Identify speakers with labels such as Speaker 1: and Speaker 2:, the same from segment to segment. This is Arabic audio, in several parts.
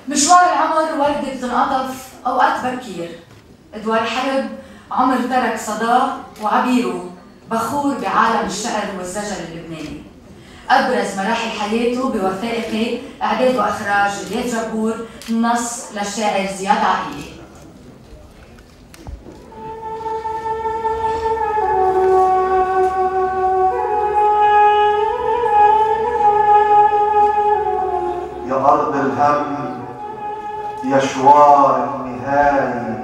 Speaker 1: مشوار العمر وردة بتنقطف أوقات بكير. أدوار حرب عمر ترك صداه وعبيره بخور بعالم الشعر والزجل اللبناني. أبرز مراحل حياته بوثائقي إعداد وإخراج الياس جبور، نص للشاعر زياد عقيلي.
Speaker 2: يا أرض الهم يا شوار النهاية،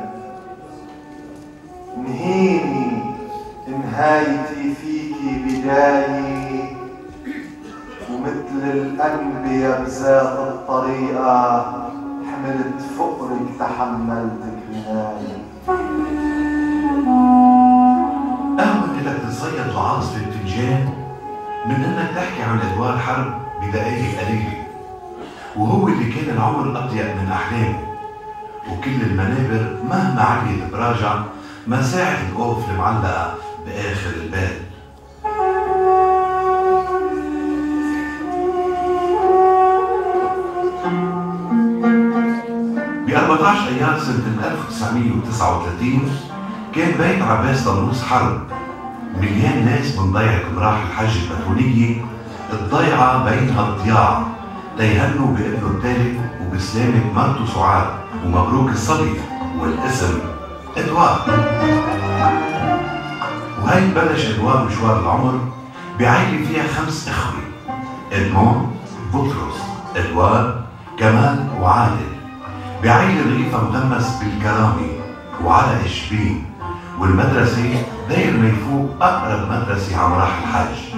Speaker 2: نهيني نهايتي فيكي بداية، ومثل الأنبياء بذات الطريقة حملت فقرك تحملتك هناية.
Speaker 3: أهون إنك تتصيد العاصفة في الفنجان من إنك تحكي عن أدوار حرب بدقايق قليلة، وهو اللي كان العمر أضيق من أحلامه، وكل المنابر مهما عليت براجع مساعد القوف المعلقة بآخر البال. ب 14 أيار سنة 1939 كان بيت عباس طنوس حرب، مليان ناس من ضيعة مراحل الحج البترولية الضيعة بينها الضياع ليهنوا بابنه الثالث وبسلامة مرته سعاد ومبروك الصبي والاسم ادوار. وهي بلش ادوار مشوار العمر بعائلة فيها 5 اخوة: ادمون، بطرس، ادوار، كمال وعادل، بعائلة رغيفة مغمس بالكرامة وعلى شبين، والمدرسة داير ما يفوق اقرب مدرسة على مراحل الحج.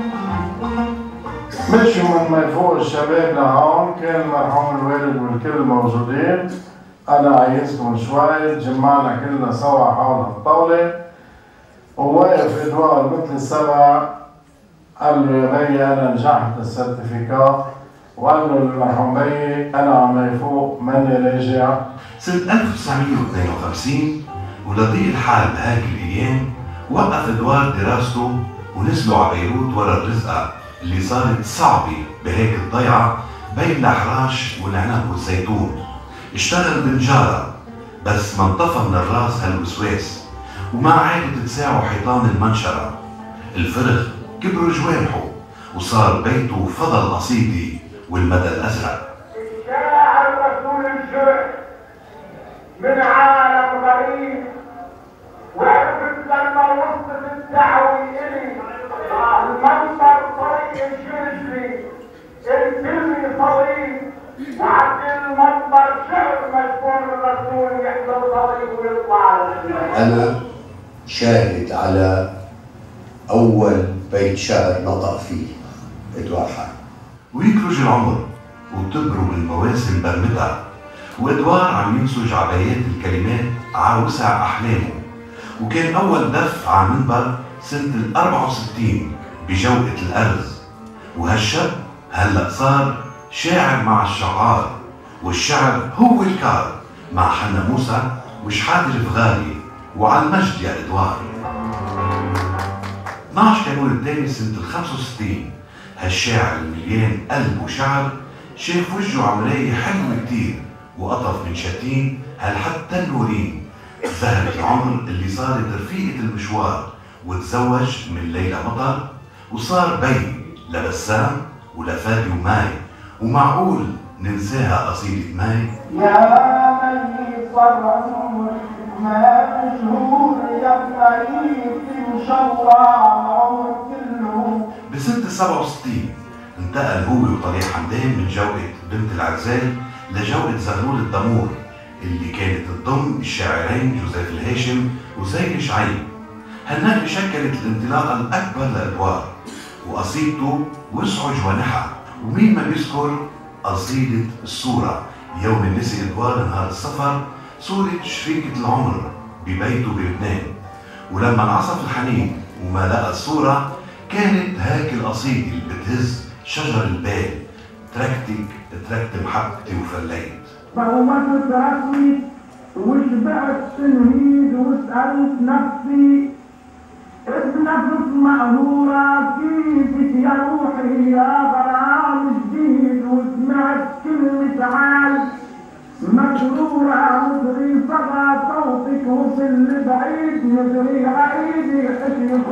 Speaker 4: مشوا من ما يفوق الشباب لهون، كان المرحوم الوالد والكل موجودين. أنا عايزكم شوي تجمعنا كلنا سوا حول الطاولة، وواقف إدوار مثل السبع قال له يا بي أنا نجحت السيرتيفيكات، وقال له المرحوم بي أنا عم يفوق ماني راجع.
Speaker 3: سنة 1952 ولضيق الحال بهاك الأيام وقف إدوار دراسته ونزلوا على بيروت ورا الرزقة اللي صارت صعبة بهيك الضيعة بين الأحراش والعنب والزيتون. اشتغل بنجارة بس ما انطفى من الراس هالوسواس، وما عادت تساعه حيطان المنشرة. الفرخ كبروا جوانحه وصار بيته فضل قصيدي والمدى الأزرق.
Speaker 5: الشاعر رسول الشرق من عالم غريب، وعرفت لما وصلت الدعوة إلي المنبر طريق الجرجلي الكلمة صليب، وعند المنبر شعر مجبور الرسول يحضر صليب ويطلع.
Speaker 6: أنا شاهد على أول بيت شعر نطق فيه إدوار حرب.
Speaker 3: ويخرج العمر وتبرم المواسم برمتها، وإدوار عم ينسج عبايات الكلمات عاوسع أحلامه. وكان أول دف على المنبر سنة 64 بجوقة الأرز، وهالشاب هلأ صار شاعر مع الشعار، والشعر هو الكار مع حنا موسى وشحات الفغالي وعلى المجد يا إدوار. 12 كانون الثاني سنة 65 هالشاعر المليان قلب وشعر شاف وجهه عمرية حلوة كتير، وقطف من شتين هالحتى النورين زهرة العمر اللي صارت رفيقة المشوار، وتزوج من ليلى مطر وصار بي لبسام ولفادي وماي. ومعقول ننساها قصيدة ماي؟
Speaker 5: يا مي صار عمرك ما مشهور يا قريب ان شاء الله العمر كله.
Speaker 3: بسنة 67 انتقل هو وطليح حمدان من جوقة بنت العزال لجوقة زغلول الدمور اللي كانت تضم الشاعرين جوزيف الهاشم وزين شعيب. هالنقلة شكلت الانطلاقة الأكبر لإدوار، وقصيدته وسعوا جوانحها. ومين ما بيذكر قصيدة الصورة يوم نسي إدوار نهار السفر صورة شريكة العمر ببيته بلبنان، ولما انعصف الحنين وما لقى الصورة كانت هاك القصيدة اللي بتهز شجر البال: تركت محبتي وفليت.
Speaker 5: فوقت راسي وشبعت تنهيد وسألت نفسي بنفس مقهورة كيفك يا روحي يا غرام جديد، وسمعت كلمة تعال سرورا مدري صدى صوتك وصل لبعيد مدري عيدي حكي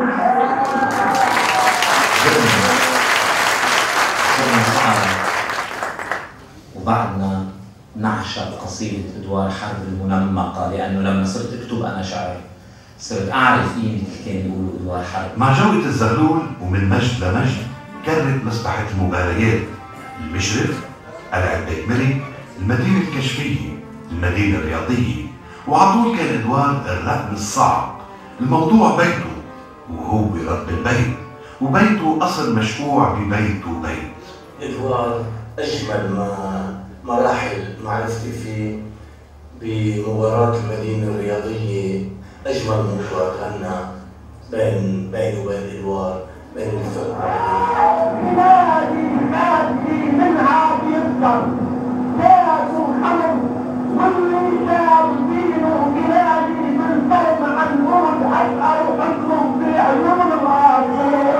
Speaker 7: وبعدنا نعشق قصيدة إدوار حرب المنمقة، لأنه لما صرت أكتب أنا شعر صرت أعرف قيمة اللي كان يقولوا إدوار حرب.
Speaker 3: مع جودة الزغلول ومن مجد لمجد كرت مسبحة المباريات المشرف، قلعة بيت ملك، المدينة الكشفية، المدينة الرياضية، وعطول كان إدوار الرقم الصعب. الموضوع بيته وهو رب البيت، وبيته أصل مشفوع ببيت وبيت.
Speaker 8: إدوار أجمل مراحل معرفتي فيه بمباراة المدينة الرياضية، أجمل مباراة غنى بين وبين إدوار، بين الفرق.
Speaker 5: بلادي منها بيفطر كاس وخمر واللي شاب دينه بلادي من فوق عن ورد أسأل وحكم في عيون الغاصب.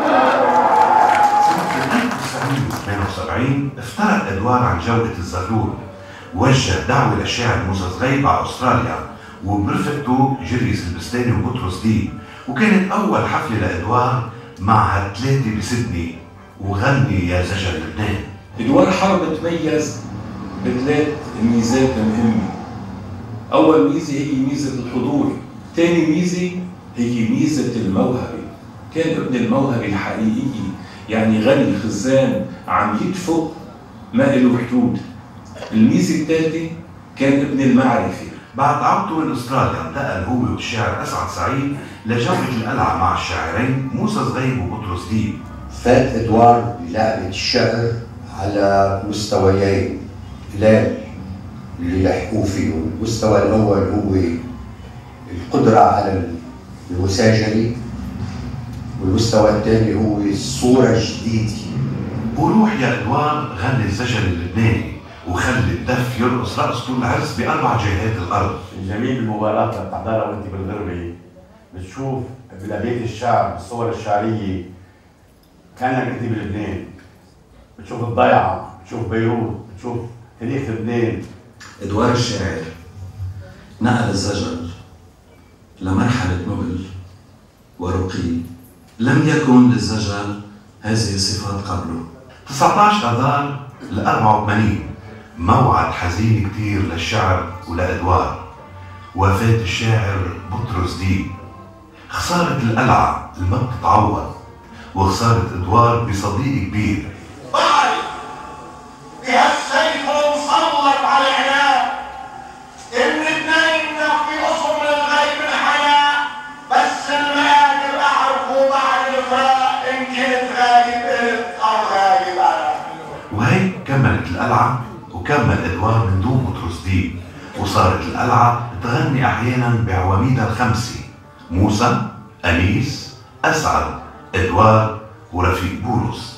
Speaker 3: سنة 1972 افترق إدوار عن جودة الزغلول، وجه دعوة للشاعر موسى صغيب على أستراليا وبرفقته جريس البستاني وبطرس ديب، وكانت أول حفلة لإدوار مع هالثلاثة بسيدني وغني يا زجل لبنان.
Speaker 9: إدوار حرب تميز بثلاث ميزات مهمة. أول ميزة هي ميزة الحضور، ثاني ميزة هي ميزة الموهبة، كان ابن الموهبة الحقيقية، يعني غني خزان عم يدفق ما له حدود. الميزة الثالثة كان ابن المعرفة.
Speaker 3: بعد عودته من استراليا انتقل هو والشاعر اسعد سعيد لجولة القلعة مع الشاعرين موسى صغيب وبطرس ديب.
Speaker 6: فات إدوار بلعبة الشعر على مستويين اللي لحقوه فيه. المستوى الأول هو القدرة على الوساجلة، والمستوى الثاني هو الصورة الجديدة.
Speaker 3: وروح يا إدوار غني الزجل اللبناني وخلي الدف يرقص رقص طول العرس بأربع جهات الأرض.
Speaker 10: الجميل بالمباراة اللي بتحضرها وأنت بالغربة بتشوف بأبيات الشعر بالصور الشعرية كأنك أنت بلبنان، بتشوف الضيعة، بتشوف بيروت، بتشوف تاريخ لبنان.
Speaker 11: إدوار الشاعر نقل الزجل لمرحلة نبل ورقي لم يكن للزجل هذه الصفات قبله.
Speaker 3: 19 آذار ل 84 موعد حزين كتير للشعر ولإدوار، وفاة الشاعر بطرس ديب، خسارة القلعة اللي ما بتتعوض، وخسارة إدوار بصديق كبير.
Speaker 12: بعرف بهالسيف مسلط على العناد إن اثنين في قسم من الغيب الحياة، بس المقادر أعرفه بعد الفراق إن كنت غايب إنت أو غايب أنا.
Speaker 3: وهيك كملت القلعة وكمل إدوار من دون بطرس ديب، وصارت القلعة تغني أحيانا بعواميدها الخمسة: موسى، أنيس، أسعد، إدوار، ورفيق بولس.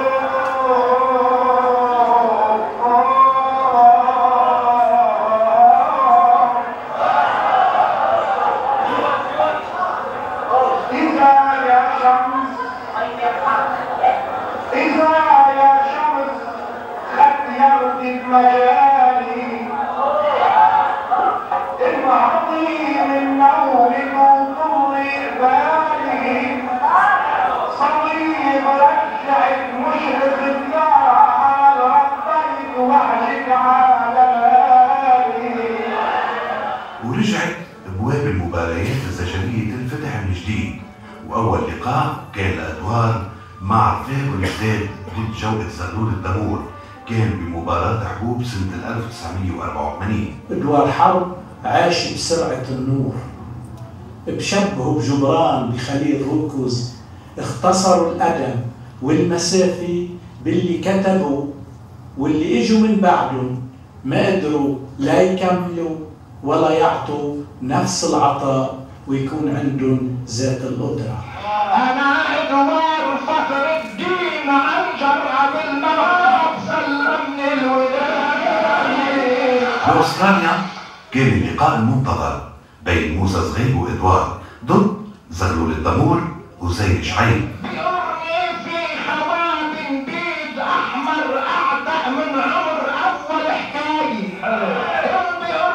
Speaker 3: ورجعت ابواب المباريات الزجليه تنفتح من جديد، واول لقاء كان لادوار مع رفاقه الجداد ضد جوقة زغلول الدمور، كان بمباراه حبوب سنه 1984.
Speaker 13: ادوار حرب عاش بسرعه النور، بشبهه بجبران بخليل ركوز، اختصروا الادب والمسافه باللي كتبوا، واللي اجوا من بعدهم ما قدروا لا يكملوا ولا يعطوا نفس العطاء ويكون عندهم ذات القدرة.
Speaker 12: أنا إدوار فخر الدين عنجر بالمراب سلمني الوداد.
Speaker 3: بأستراليا كان اللقاء المنتظر بين موسى صغيب وإدوار ضد زغلول الدمور وزين شعيب.
Speaker 12: بيرمي في حمام بيد أحمر أعتق من عمر أول حكاية.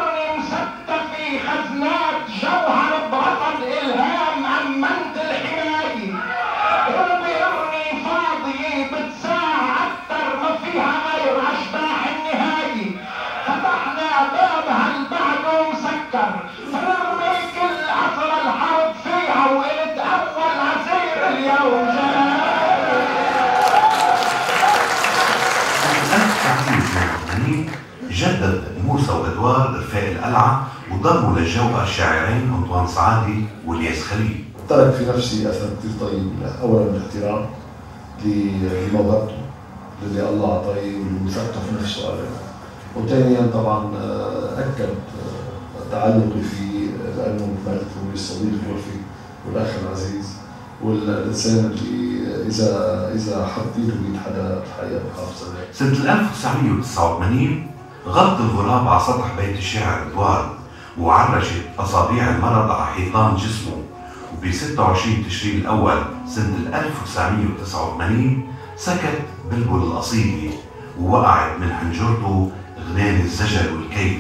Speaker 3: 1989 جدد موسى وإدوار رفاق القلعة وضموا للجوقة الشاعرين أنطوان سعادي والياس خليل.
Speaker 14: ترك في نفسي أثر كثير طيب، أولا بالاحترام لموهبته اللي الله أعطيه والمثقف نفسه قال، وثانيا طبعا أكد تعلقي فيه لأنه مثل هو الصديق الوفي والأخ العزيز والإنسان اللي إذا حط إيده بيد حدا الحقيقة بخاف عليه.
Speaker 3: سنة 1989 غطى الغراب على سطح بيت الشاعر إدوار وعرجت أصابيع المرض على حيطان جسمه، وب 26 تشرين الأول سنة 1989 سكت بلبل القصيدة ووقعت من حنجرته غنان الزجل والكيف،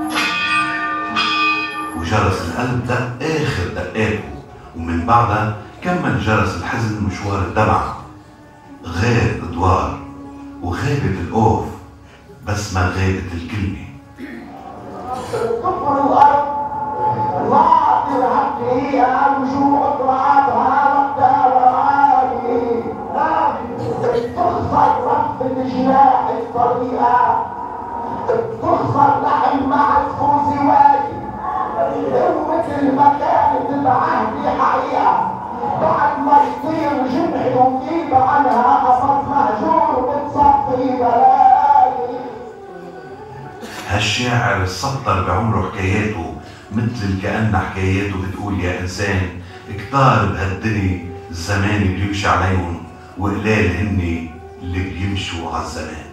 Speaker 3: وجرس القلب دق آخر دقاته، ومن بعدها كمل جرس الحزن مشوار الدمع. غاب إدوار وغابت الأوف بس ما غابت الكلمة.
Speaker 5: كفر الأرض ضاعت الحقيقة وجوع طلعتها وقتها ورعاية تخسر رفة جناح الطريقة، تخسر لحم مع تفوز واجي مثل ما كانت بعهدي حقيقة بعد ما يطير جنحي وطيب عنها قصد مهجور وبتصفي بلاي.
Speaker 3: هالشاعر سطر بعمره حكاياته مثل كأن حكاياته بتقول يا إنسان كتار بهالدنيا الزمان بيمشي عليهم وقلال هني اللي بيمشوا عالزمان.